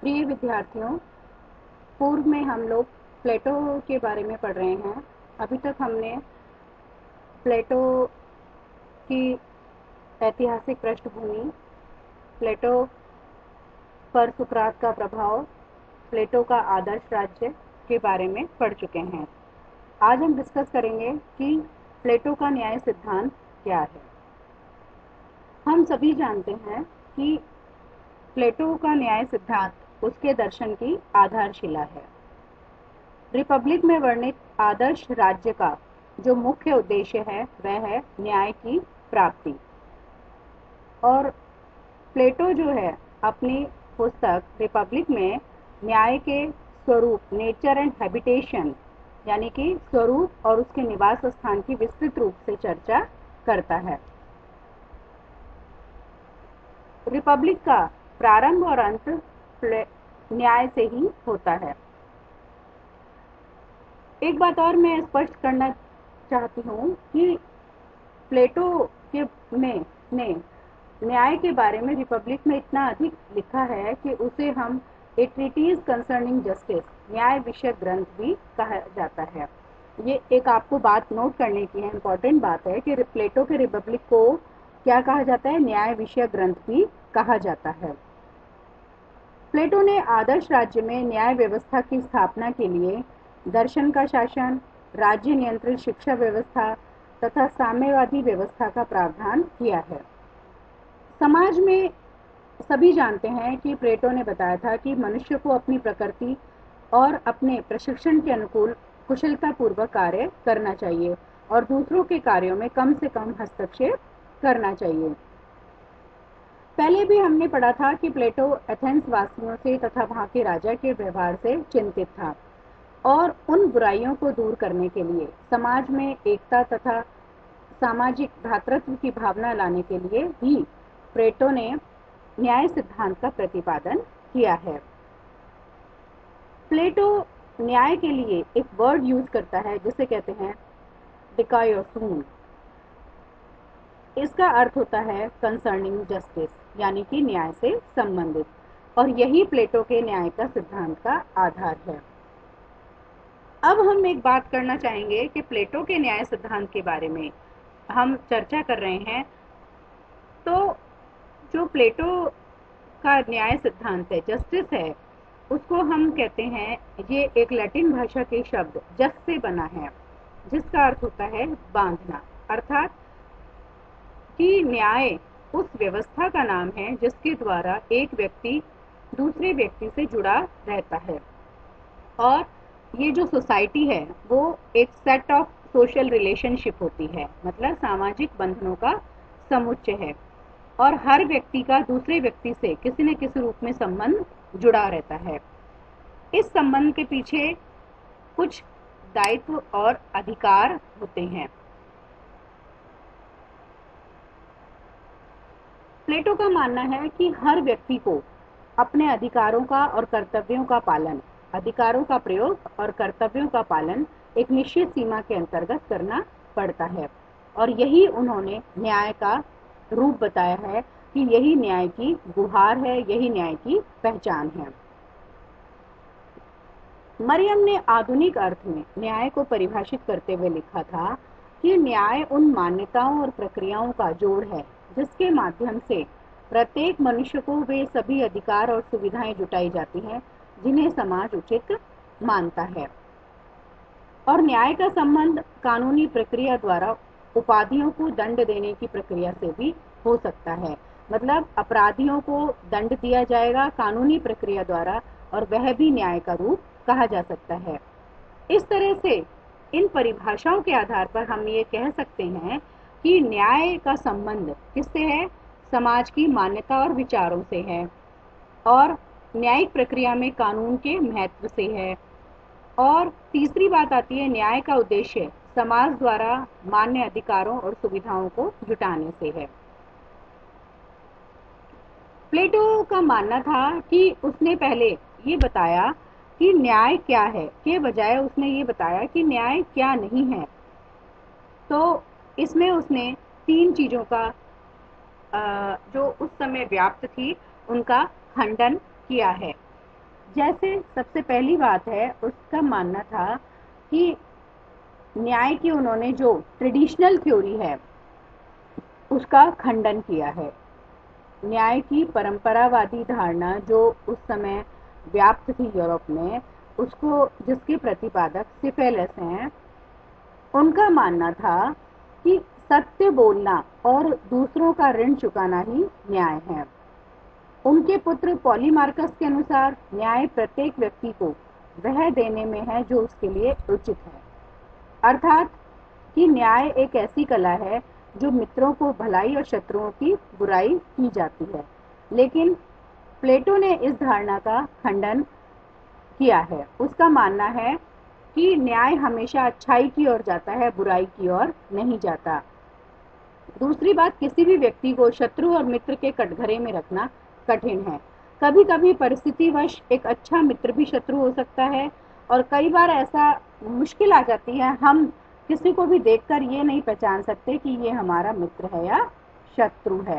प्रिय विद्यार्थियों, पूर्व में हम लोग प्लेटो के बारे में पढ़ रहे हैं। अभी तक हमने प्लेटो की ऐतिहासिक पृष्ठभूमि, प्लेटो पर सुकरात का प्रभाव, प्लेटो का आदर्श राज्य के बारे में पढ़ चुके हैं। आज हम डिस्कस करेंगे कि प्लेटो का न्याय सिद्धांत क्या है। हम सभी जानते हैं कि प्लेटो का न्याय सिद्धांत उसके दर्शन की आधारशिला है। रिपब्लिक में वर्णित आदर्श राज्य का जो मुख्य उद्देश्य है वह है न्याय की प्राप्ति। और प्लेटो जो है अपनी पुस्तक रिपब्लिक में न्याय के स्वरूप, नेचर एंड हैबिटेशन, यानी कि स्वरूप और उसके निवास स्थान की विस्तृत रूप से चर्चा करता है। रिपब्लिक का प्रारंभ और अंत न्याय से ही होता है। एक बात और मैं स्पष्ट करना चाहती हूँ कि प्लेटो ने न्याय के बारे में रिपब्लिक में इतना अधिक लिखा है कि उसे हम ए ट्रीटीज कंसर्निंग जस्टिस, न्याय विषयक ग्रंथ भी कहा जाता है। ये एक आपको बात नोट करने की है, इम्पोर्टेंट बात है कि प्लेटो के रिपब्लिक को क्या कहा जाता है, न्याय विषयक ग्रंथ भी कहा जाता है। प्लेटो ने आदर्श राज्य में न्याय व्यवस्था की स्थापना के लिए दर्शन का शासन, राज्य नियंत्रित शिक्षा व्यवस्था तथा साम्यवादी व्यवस्था का प्रावधान किया है। समाज में सभी जानते हैं कि प्लेटो ने बताया था कि मनुष्य को अपनी प्रकृति और अपने प्रशिक्षण के अनुकूल कुशलतापूर्वक कार्य करना चाहिए और दूसरों के कार्यों में कम से कम हस्तक्षेप करना चाहिए। पहले भी हमने पढ़ा था कि प्लेटो एथेंस वासियों से तथा वहां के राजा के व्यवहार से चिंतित था और उन बुराइयों को दूर करने के लिए समाज में एकता तथा सामाजिक भ्रातृत्व की भावना लाने के लिए ही प्लेटो ने न्याय सिद्धांत का प्रतिपादन किया है। प्लेटो न्याय के लिए एक वर्ड यूज करता है जिसे कहते हैं डिकायोसून। इसका अर्थ होता है कंसर्निंग जस्टिस, यानी कि न्याय से संबंधित, और यही प्लेटो के न्याय का सिद्धांत का आधार है। अब हम एक बात करना चाहेंगे कि प्लेटो के न्याय सिद्धांत के बारे में हम चर्चा कर रहे हैं। तो जो प्लेटो का न्याय सिद्धांत है, जस्टिस है, उसको हम कहते हैं, ये एक लैटिन भाषा के शब्द जस से बना है जिसका अर्थ होता है बांधना, अर्थात कि न्याय उस व्यवस्था का नाम है जिसके द्वारा एक व्यक्ति दूसरे व्यक्ति से जुड़ा रहता है। और ये जो सोसाइटी है वो एक सेट ऑफ सोशल रिलेशनशिप होती है, मतलब सामाजिक बंधनों का समुच्चय है और हर व्यक्ति का दूसरे व्यक्ति से किसी न किसी रूप में संबंध जुड़ा रहता है। इस संबंध के पीछे कुछ दायित्व और अधिकार होते हैं। प्लेटो का मानना है कि हर व्यक्ति को अपने अधिकारों का और कर्तव्यों का पालन, अधिकारों का प्रयोग और कर्तव्यों का पालन एक निश्चित सीमा के अंतर्गत करना पड़ता है और यही उन्होंने न्याय का रूप बताया है कि यही न्याय की गुहार है, यही न्याय की पहचान है। मरियम ने आधुनिक अर्थ में न्याय को परिभाषित करते हुए लिखा था कि न्याय उन मान्यताओं और प्रक्रियाओं का जोड़ है जिसके माध्यम से प्रत्येक मनुष्य को वे सभी अधिकार और सुविधाएं जुटाई जाती हैं जिन्हें समाज उचित मानता है। और न्याय का संबंध कानूनी प्रक्रिया द्वारा उपाधियों को दंड देने की प्रक्रिया से भी हो सकता है, मतलब अपराधियों को दंड दिया जाएगा कानूनी प्रक्रिया द्वारा और वह भी न्याय का रूप कहा जा सकता है। इस तरह से इन परिभाषाओं के आधार पर हम ये कह सकते हैं कि न्याय का संबंध किससे है, समाज की मान्यता और विचारों से है और न्यायिक प्रक्रिया में कानून के महत्व से है। और तीसरी बात आती है, न्याय का उद्देश्य समाज द्वारा मान्य अधिकारों और सुविधाओं को जुटाने से है। प्लेटो का मानना था कि उसने पहले ये बताया कि न्याय क्या है के बजाय उसने ये बताया कि न्याय क्या नहीं है। तो इसमें उसने तीन चीजों का जो उस समय व्याप्त थी उनका खंडन किया है। जैसे सबसे पहली बात है, उसका मानना था कि न्याय की उन्होंने जो ट्रेडिशनल थ्योरी है उसका खंडन किया है। न्याय की परंपरावादी धारणा जो उस समय व्याप्त थी यूरोप में, उसको जिसके प्रतिपादक सिफेलेस हैं, उनका मानना था कि सत्य बोलना और दूसरों का ऋण चुकाना ही न्याय है। उनके पुत्र पॉलीमार्कस के अनुसार न्याय प्रत्येक व्यक्ति को वह देने में है जो उसके लिए उचित है, अर्थात कि न्याय एक ऐसी कला है जो मित्रों को भलाई और शत्रुओं की बुराई की जाती है। लेकिन प्लेटो ने इस धारणा का खंडन किया है। उसका मानना है कि न्याय हमेशा अच्छाई की ओर जाता है, बुराई की ओर नहीं जाता। दूसरी बात, किसी भी व्यक्ति को शत्रु और मित्र के कटघरे में रखना कठिन है। कभी कभी परिस्थितिवश एक अच्छा मित्र भी शत्रु हो सकता है, और कई बार ऐसा मुश्किल आ जाती है, हम किसी को भी देखकर ये नहीं पहचान सकते कि ये हमारा मित्र है या शत्रु है।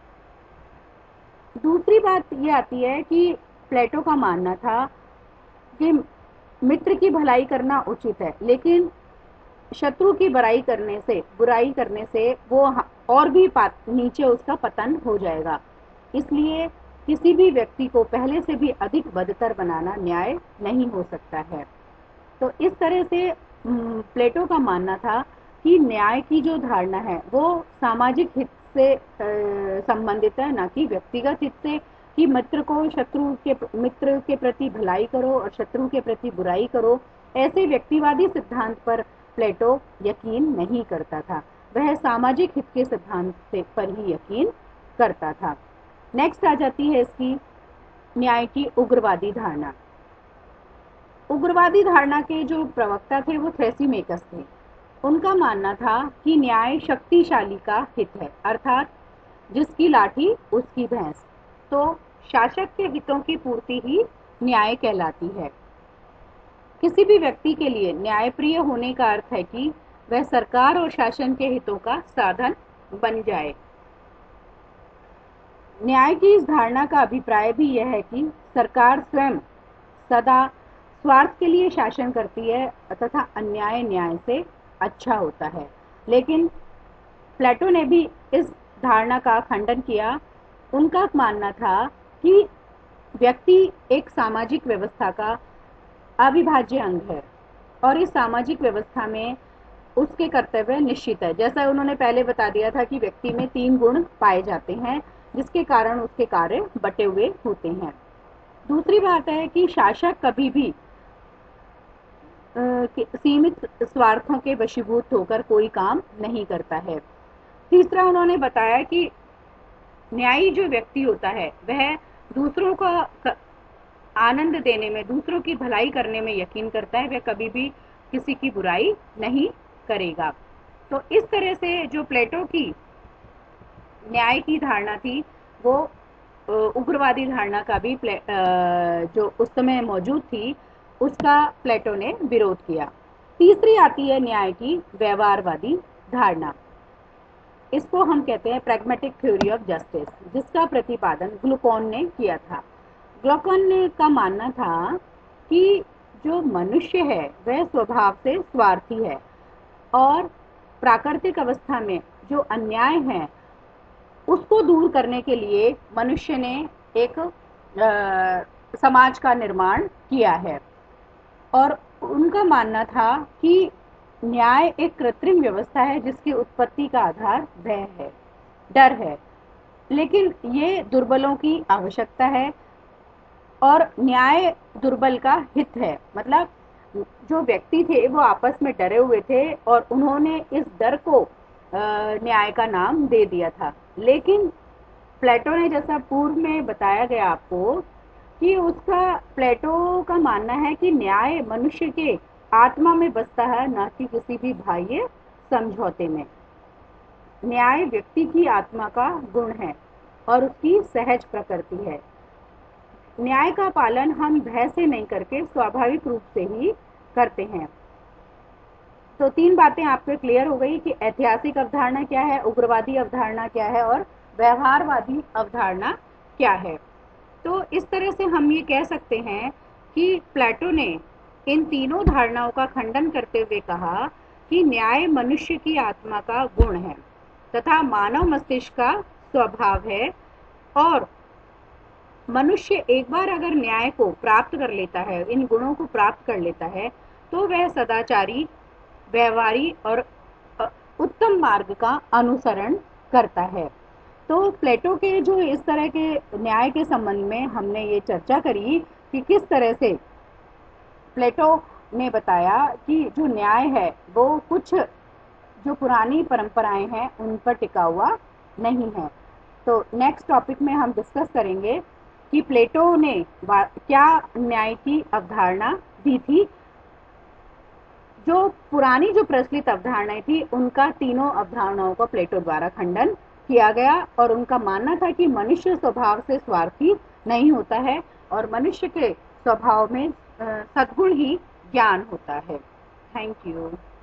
दूसरी बात ये आती है कि प्लेटो का मानना था कि मित्र की भलाई करना उचित है, लेकिन शत्रु की बुराई करने से वो और भी नीचे उसका पतन हो जाएगा। इसलिए किसी भी व्यक्ति को पहले से भी अधिक बदतर बनाना न्याय नहीं हो सकता है। तो इस तरह से प्लेटो का मानना था कि न्याय की जो धारणा है वो सामाजिक हित से संबंधित है, ना कि व्यक्तिगत हित से, कि मित्र के प्रति भलाई करो और शत्रु के प्रति बुराई करो। ऐसे व्यक्तिवादी सिद्धांत पर प्लेटो यकीन नहीं करता था, वह सामाजिक हित के सिद्धांत पर ही यकीन करता था। नेक्स्ट आ जाती है इसकी न्याय की उग्रवादी धारणा। उग्रवादी धारणा के जो प्रवक्ता थे वो थ्रेसिमेकस थे। उनका मानना था कि न्याय शक्तिशाली का हित है, अर्थात जिसकी लाठी उसकी भैंस। तो शासक के हितों की पूर्ति ही न्याय कहलाती है। किसी भी व्यक्ति के लिए न्यायप्रिय होने का अर्थ है कि वह सरकार और शासन के हितों का साधन बन जाए। न्याय की इस धारणा का अभिप्राय भी यह है कि सरकार स्वयं सदा स्वार्थ के लिए शासन करती है तथा अन्याय न्याय से अच्छा होता है। लेकिन प्लेटो ने भी इस धारणा का खंडन किया। उनका मानना था कि व्यक्ति एक सामाजिक व्यवस्था का अविभाज्य अंग है और इस सामाजिक व्यवस्था में उसके कर्तव्य निश्चित है। जैसा उन्होंने पहले बता दिया था कि व्यक्ति में 3 गुण पाए जाते हैं जिसके कारण उसके कार्य बटे हुए होते हैं। दूसरी बात है कि शासक कभी भी सीमित स्वार्थों के वशीभूत होकर कोई काम नहीं करता है। तीसरा, उन्होंने बताया कि न्यायी जो व्यक्ति होता है वह दूसरों का आनंद देने में, दूसरों की भलाई करने में यकीन करता है, वह कभी भी किसी की बुराई नहीं करेगा। तो इस तरह से जो प्लेटो की न्याय की धारणा थी वो उग्रवादी धारणा का भी जो उस समय मौजूद थी उसका प्लेटो ने विरोध किया। तीसरी आती है न्याय की व्यवहारवादी धारणा। इसको हम कहते हैं प्रैग्मेटिक थ्योरी ऑफ जस्टिस, जिसका प्रतिपादन ग्लूकोन ने किया था। ग्लूकोन का मानना था कि जो मनुष्य है वह स्वभाव से स्वार्थी है और प्राकृतिक अवस्था में जो अन्याय है उसको दूर करने के लिए मनुष्य ने एक समाज का निर्माण किया है। और उनका मानना था कि न्याय एक कृत्रिम व्यवस्था है जिसकी उत्पत्ति का आधार भय है, डर है, लेकिन ये दुर्बलों की आवश्यकता है और न्याय दुर्बल का हित है। मतलब जो व्यक्ति थे वो आपस में डरे हुए थे और उन्होंने इस डर को न्याय का नाम दे दिया था। लेकिन प्लेटो ने, जैसा पूर्व में बताया गया आपको, कि प्लेटो का मानना है कि न्याय मनुष्य के आत्मा में बसता है, ना कि किसी भी बाह्य समझौते में। न्याय व्यक्ति की आत्मा का गुण है और उसकी सहज प्रकृति है। न्याय का पालन हम भय से नहीं करके स्वाभाविक रूप से ही करते हैं। तो 3 बातें आपको क्लियर हो गई कि ऐतिहासिक अवधारणा क्या है, उग्रवादी अवधारणा क्या है और व्यवहारवादी अवधारणा क्या है। तो इस तरह से हम ये कह सकते हैं कि प्लेटो ने इन तीनों धारणाओं का खंडन करते हुए कहा कि न्याय मनुष्य की आत्मा का गुण है तथा मानव मस्तिष्क का स्वभाव है, और मनुष्य एक बार अगर न्याय को प्राप्त कर लेता है, इन गुणों को प्राप्त कर लेता है, तो वह सदाचारी, व्यवहारी और उत्तम मार्ग का अनुसरण करता है। तो प्लेटो के जो इस तरह के न्याय के संबंध में हमने ये चर्चा करी कि किस तरह से प्लेटो ने बताया कि जो न्याय है वो कुछ जो पुरानी परंपराएं हैं उन पर टिका हुआ नहीं है। तो नेक्स्ट टॉपिक में हम डिस्कस करेंगे कि प्लेटो ने क्या न्याय की अवधारणा दी थी। जो पुरानी जो प्रचलित अवधारणाएं थी उनका तीनों अवधारणाओं का प्लेटो द्वारा खंडन किया गया, और उनका मानना था कि मनुष्य स्वभाव से स्वार्थी नहीं होता है और मनुष्य के स्वभाव में सद्गुण ही ज्ञान होता है। Thank you.